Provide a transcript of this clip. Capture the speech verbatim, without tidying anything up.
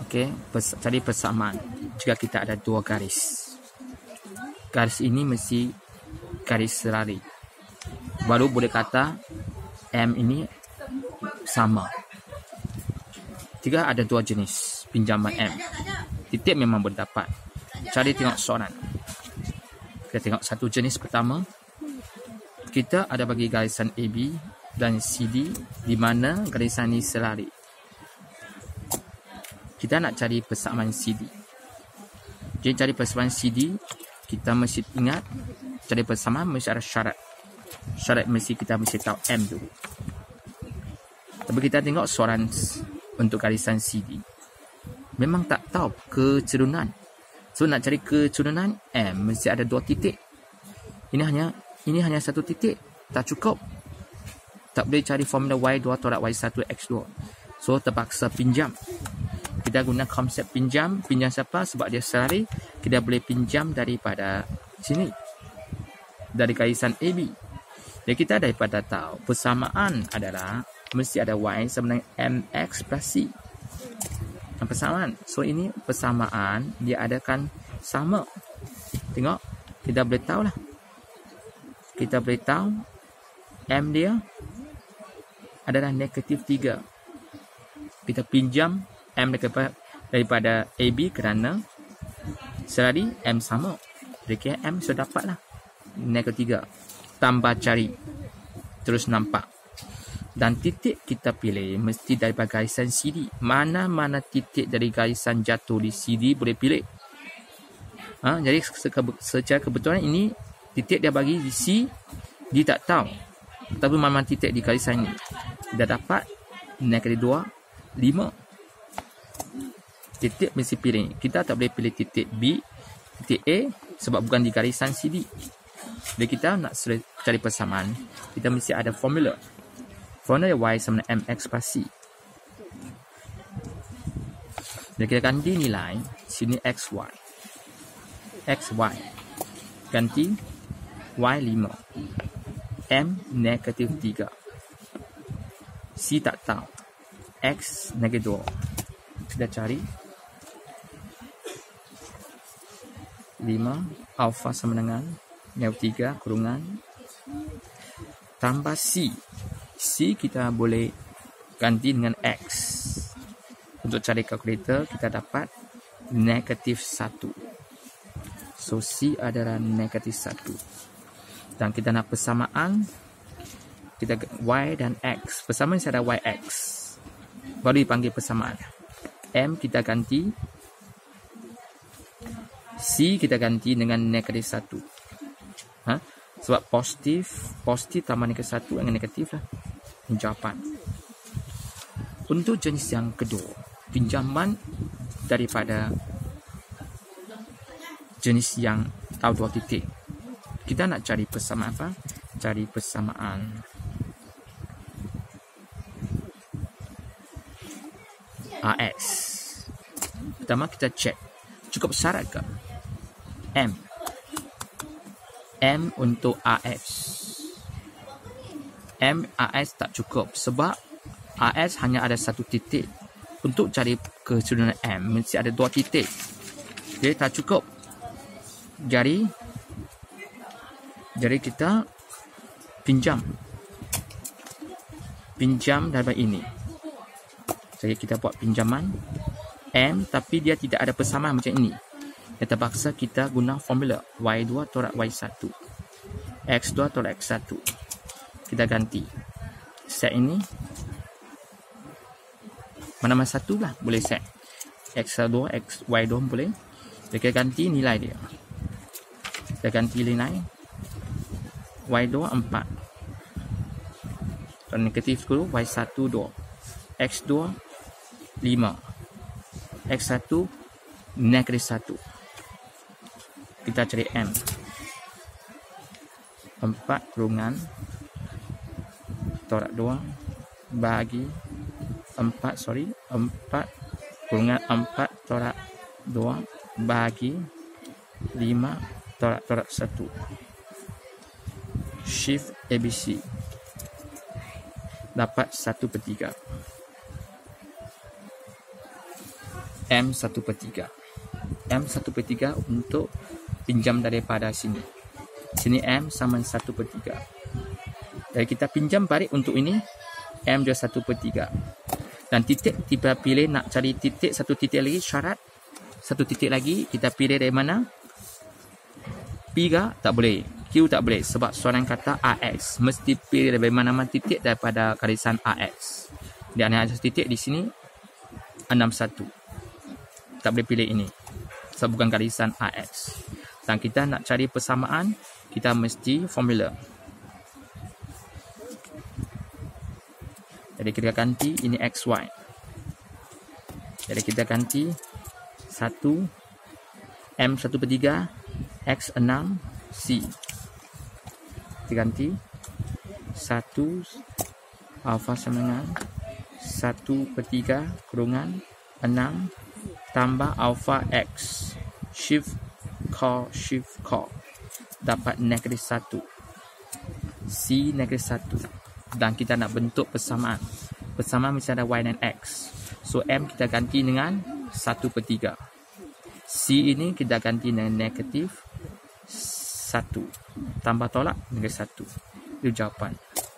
Okey, pers cari persamaan jika kita ada dua garis. Garis ini mesti garis selari. Baru boleh kata M ini sama. Jika ada dua jenis pinjaman M, titik memang boleh dapat. Cari tengok soalan. Kita tengok satu jenis pertama. Kita ada bagi garisan A B dan C D di mana garisan ini selari. Kita nak cari persamaan C D. Jadi cari persamaan C D, kita mesti ingat cari persamaan mesti ada syarat. Syarat mesti kita mesti tahu M dulu. Tapi kita tengok soalan untuk garisan C D. Memang tak tahu kecerunan. So nak cari kecerunan M mesti ada dua titik. Ini hanya ini hanya satu titik. Tak cukup. Tak boleh cari formula Y dua tolak Y satu X dua. So terpaksa pinjam. Kita guna konsep pinjam. Pinjam siapa? Sebab dia selari. Kita boleh pinjam daripada sini. Dari garisan A B. Jadi kita daripada tahu persamaan adalah mesti ada Y sama dengan M X plus C. Persamaan. So ini persamaan dia adakan sama. Tengok. Kita boleh tahu lah. Kita boleh tahu M dia adalah negatif tiga. Kita pinjam M daripada, daripada A B kerana selari M sama. Jadi M sudah dapat lah. Negatif tiga. Tambah cari. Terus nampak. Dan titik kita pilih mesti daripada garisan C D. Mana-mana titik dari garisan jatuh di C D boleh pilih. Ha, jadi secara kebetulan ini titik dia bagi di C, dia tak tahu. Tapi mana-mana titik di garisan ini. Dia dapat negatif dua, lima. Titik mesti pilih. Kita tak boleh pilih titik B, titik A sebab bukan di garisan C D. Jadi kita nak cari persamaan, kita mesti ada formula. Formula Y sama dengan M X plus C. Jadi kita ganti nilai, sini X Y. X Y. Ganti Y lima. M negatif tiga. C tak tahu. X negatif dua. Kita cari. lima. Alpha sama dengan negatif tiga kurungan. Tambah C. C kita boleh ganti dengan X. Untuk cari kalkulator kita dapat negatif satu. So C adalah negatif satu. Dan kita nak persamaan. Kita Y dan X. Persamaan saya ada Y X. Baru dipanggil persamaan. M kita ganti. C kita ganti dengan negatif satu. Ha? Sebab positif. Positif tambah negatif satu dengan negatif lah. Ini jawapan. Untuk jenis yang kedua. Pinjaman daripada jenis yang tahu dua titik. Kita nak cari persamaan apa? Cari persamaan A S. Pertama kita cek. Cukup syarat ke? M. M untuk A S. M A S tak cukup sebab A S hanya ada satu titik. Untuk cari keseluruhan M mesti ada dua titik. Jadi tak cukup. Jadi jadi kita pinjam. Pinjam daripada ini. Jadi kita buat pinjaman M tapi dia tidak ada persamaan macam ini. Yang terpaksa kita guna formula Y dua tolak Y satu. X dua tolak X satu. Kita ganti. Set ini. Mana-mana satu lah boleh set. X dua, X, Y dua boleh. Kita ganti nilai dia. Kita ganti nilai. Y dua, empat. Dan negatif dulu. Y satu, dua. X dua, lima. X satu, negatif satu. Kita cari M. empat kurungan. Tolak dua. Bagi. empat, sorry. empat kurungan empat tolak dua. Bagi. lima tolak tolak satu. Shift A B C. Dapat satu per tiga. M satu per tiga. M satu per tiga untuk pinjam daripada sini. Sini M sama satu per tiga. Jadi kita pinjam balik untuk ini, M juga satu per tiga. Dan titik kita pilih nak cari titik, satu titik lagi syarat. Satu titik lagi kita pilih dari mana? P ke? Tak boleh. Q tak boleh sebab soalan kata R X. Mesti pilih dari mana-mana titik daripada garisan R X. Dan ada satu titik di sini enam satu. Tak boleh pilih ini sebab bukan garisan R X. Dan kita nak cari persamaan, kita mesti formula. Jadi kita ganti ini X Y. Jadi kita ganti satu M satu per tiga X enam C. Kita ganti satu alpha sama dengan satu per tiga kurungan enam tambah alpha X. Shift call, shift call. Dapat negatif satu. C negatif satu. Dan kita nak bentuk persamaan. Persamaan mesti ada Y dan X. So M kita ganti dengan satu per tiga. C ini kita ganti dengan negatif satu. Tambah tolak negatif satu. Itu jawapan.